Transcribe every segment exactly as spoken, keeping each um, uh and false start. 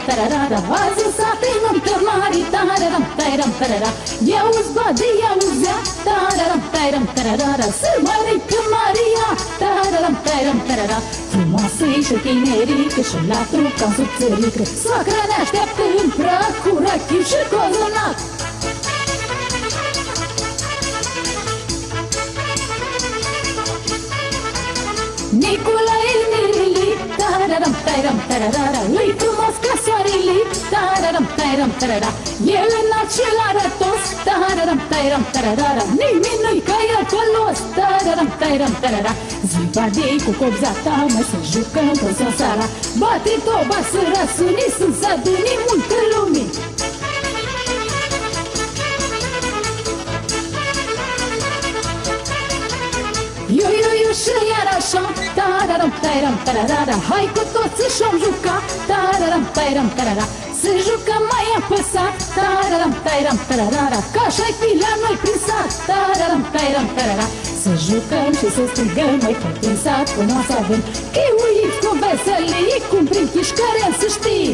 tararara, azi sate nuntă mare, tararam, tararam, tarara. Ia-uzi bade, ia-uzea, tararam, tararam, tararara, să mărică Maria, tararam, tararam, tarara. Frumoasă și tinerică și la trup ca subțărică, soacra ne așteaptă în prag cu rachiu și cozonac. Nicolae Mirili, tararam, tararam, tararara, îi frumos ca soarele, tararam, tararam, tarara. El înalt și la rătos, tararam, tararam, tararara, nimeni nu-i ca el colos, tararam, tararam, tarara. Zi badei cu copza ta, mai să jucăm toți o seara, bate toba să răsuni, sunt să aduni multă lume. Iu, iu, iu și iar așa, tararam, tararam, tararara, hai cu toți și-om juca, tararam, tararam, tarara. Să jucăm mai apăsat, tararam, tararam, tararara, ca așa-i fi la noi prin sat, tararam, tararam, tarara. Să jucăm și să strigăm mai tot prin sat până o să avem chiuiți cu veselii, cum prin chișcărea să știi.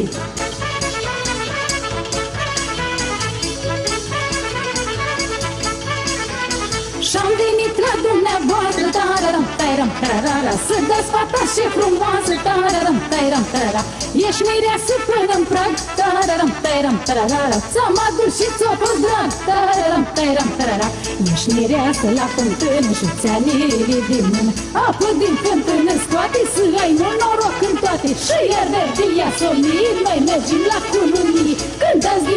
Și-am venit la dumneavoastră, tararam, tararam, tararara, să dați fata și frumoasă, tararam, tararam, tarara. Ești mireasă până-n prag, tararam, tararam, tararara, ți-am adus și ți-o fost drag, tararam, tararam, tarara. Ești mireasă la fântână și ți-a lirii din mână, apă din fântână scoate, să ai mult noroc în toate. Și iar de ia somnii, noi mergem la cununii, cântați